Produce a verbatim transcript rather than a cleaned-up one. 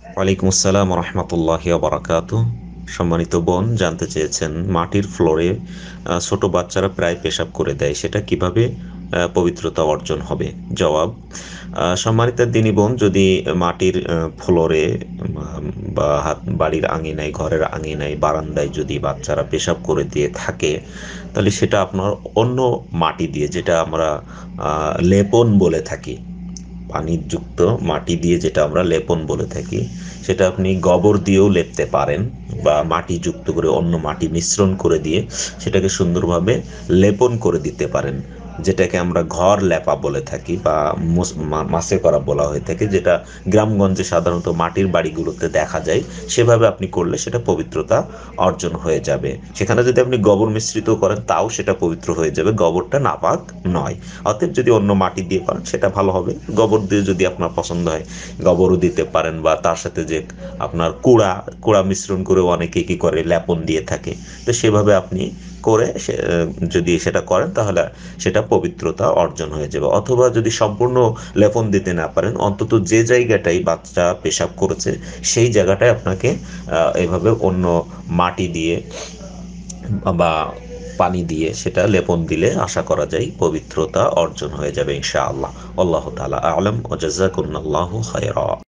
ওয়ালাইকুম আসসালাম রহমতুল্লাহি ওয়া বারাকাতুহু। সম্মানিত বোন জানতে চেয়েছেন মাটির ফ্লোরে আহ, ছোট বাচ্চারা প্রায় পেশাব করে দেয়, সেটা কিভাবে আহ, পবিত্রতা অর্জন হবে। জবাব, আহ, সম্মানিত দিনী বোন, যদি মাটির আহ, ফ্লোরে উম, বা হাত বাড়ির আঙিনায়, ঘরের আঙিনায়, বারান্দায় যদি বাচ্চারা পেশাব করে দিয়ে থাকে, তাহলে সেটা আপনার অন্য মাটি দিয়ে, যেটা আমরা আহ, লেপন বলে থাকি, পানির যুক্ত মাটি দিয়ে যেটা আমরা লেপন বলে থাকি, সেটা আপনি গোবর দিয়েও লেপতে পারেন, বা মাটি যুক্ত করে অন্য মাটি মিশ্রণ করে দিয়ে সেটাকে সুন্দরভাবে লেপন করে দিতে পারেন, যেটাকে আমরা ঘর লেপা বলে থাকি বা মুস- মা- মাসে করা বলা হয়ে থাকে, যেটা গ্রামগঞ্জে সাধারণত মাটির বাড়িগুলোতে দেখা যায়। সেভাবে আপনি করলে সেটা পবিত্রতা অর্জন হয়ে যাবে। সেখানে যদি আপনি গোবর মিশ্রিত করেন তাও সেটা পবিত্র হয়ে যাবে, গোবরটা নাপাক নয়। অতএব যদি অন্য মাটি দিয়ে করেন সেটা ভালো হবে। গোবর দিয়ে যদি আপনার পছন্দ হয় গোবরও দিতে পারেন, বা তার সাথে যে আপনার কুড়া কুড়া মিশ্রণ করে অনেকে কি করে লেপন দিয়ে থাকে, তো সেভাবে আপনি করে সে- যদি সেটা করেন তাহলে সেটা পবিত্রতা অর্জন হয়ে যাবে। অথবা যদি সম্পূর্ণ লেপন দিতে না পারেন, অন্তত যে জায়গাটাই বাচ্চা পেশাব করেছে সেই জায়গাটায় আপনাকে আহ, এভাবে অন্য মাটি দিয়ে বা পানি দিয়ে সেটা লেপন দিলে আশা করা যায় পবিত্রতা অর্জন হয়ে যাবে ইনশাআল্লাহ। আল্লাহ তাআলা আ'লাম ওয়া জাযাকুমুল্লাহু খায়রা।